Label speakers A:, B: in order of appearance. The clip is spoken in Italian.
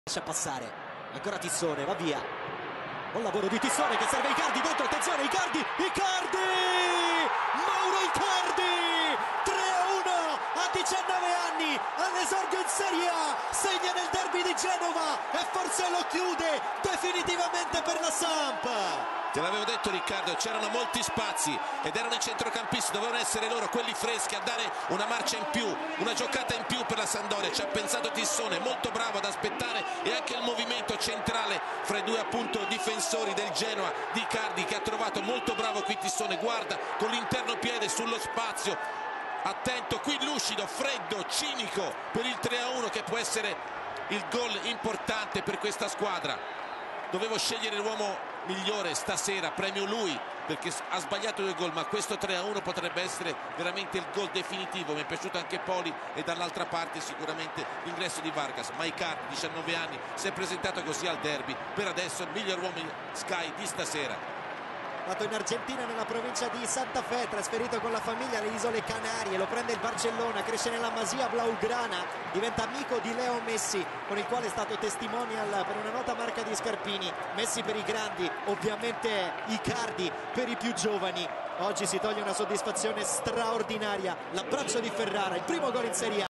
A: Riesce a passare, ancora Tissone, va via. Buon lavoro di Tissone che serve Icardi dentro, attenzione Icardi, Mauro Icardi, 3-1 a 19 anni, all'esordio in Serie A, segna nel derby di Genova e forse lo chiude definitivamente per la Samp.
B: Te l'avevo detto Riccardo, c'erano molti spazi ed erano i centrocampisti, dovevano essere loro quelli freschi a dare una marcia in più, una giocata in più per la Sampdoria. Ci ha pensato Tissone, molto bravo ad aspettare, e anche il movimento centrale fra i due appunto difensori del Genoa di Icardi, che ha trovato molto bravo qui Tissone, guarda con l'interno piede sullo spazio, attento qui, lucido, freddo, cinico per il 3-1 che può essere il gol importante per questa squadra. Dovevo scegliere l'uomo migliore stasera, premio lui perché ha sbagliato 2 gol, ma questo 3-1 potrebbe essere veramente il gol definitivo. Mi è piaciuto anche Poli e dall'altra parte sicuramente l'ingresso di Vargas. Ma Icardi, 19 anni, si è presentato così al derby, per adesso il miglior uomo Sky di stasera.
A: Nato in Argentina, nella provincia di Santa Fe, trasferito con la famiglia alle Isole Canarie, lo prende il Barcellona, cresce nella Masia Blaugrana, diventa amico di Leo Messi, con il quale è stato testimonial per una nota marca di scarpini. Messi per i grandi, ovviamente Icardi per i più giovani. Oggi si toglie una soddisfazione straordinaria, l'abbraccio di Ferrara, il primo gol in Serie A.